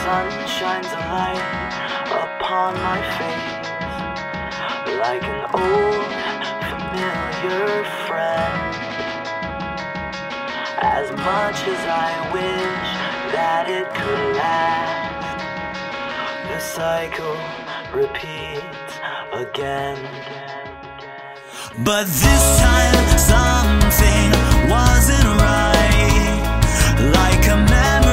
sun shines a light upon my face, like an old familiar friend. As much as I wish that it could last, the cycle repeats again. But this time something wasn't right, like a memory